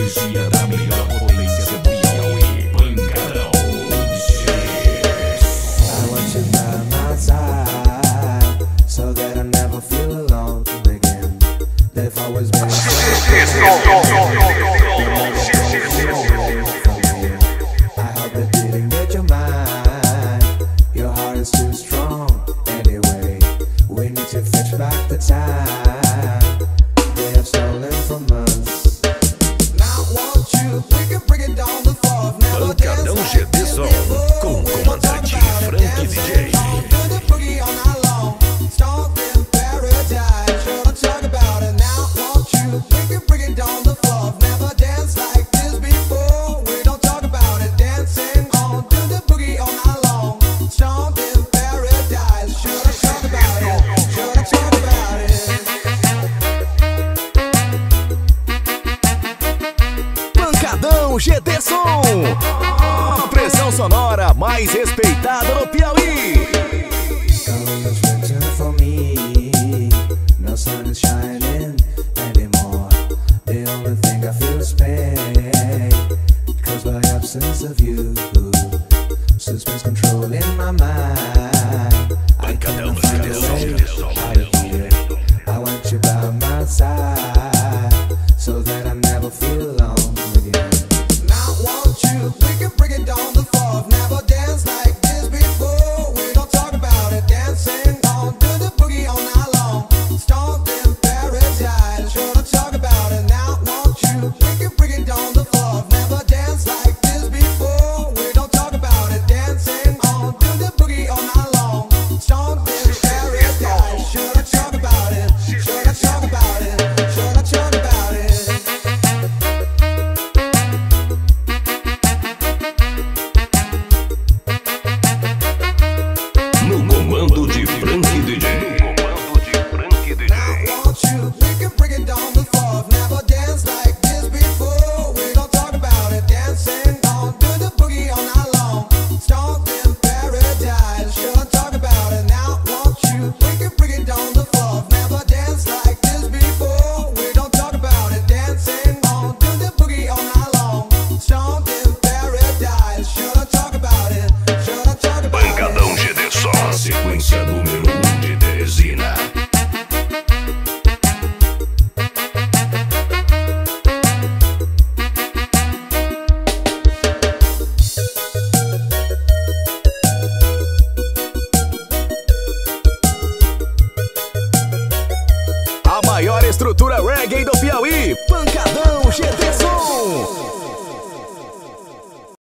energia da melhor potência do Piauí. Pancadão. I want you by my side, so that I never feel alone again. They've always been I hope that didn't get your mind. Your heart is too strong anyway. We need to fetch back the time they have stolen from us. Now won't you, we can bring it down the floor. Pancadão GD Som com o comandante Frank DJ. Pancadão GD Som, a pressão sonora mais respeitada no Piauí. For me, no sun is shining anymore. The only thing I feel is pain, caused by absence of you. Suspense controlling my mind. I can't find a way out of here. I want you by my side, so that I never feel alone again. Now won't you, we can bring it down the floor. Never danced like this before. We don't talk about it, dancing on to the boogie all night long. Stoned in paradise, sure to talk about it. Now won't you, we can bring it down the floor. Never danced like this before. We don't talk about it, dancing on to the boogie all night long. Stoned in paradise, sure to talk about it. Sure to talk about it. Sure to talk about it. No comando de Frank DJ. Won't you, we can bring it down the floor. Never danced like this before. We don't talk about it, dancing on to the boogie all night long. Stoned in paradise, sure to talk about it. Now won't you, we can bring it down the floor. Never danced like this before. We don't talk about it, dancing on to the boogie all night long. Stoned in paradise, sure to talk about it. Sure to talk about it. Pancadão GD Som, a sequência número 1 de Teresina. A maior estrutura reggae do Piauí.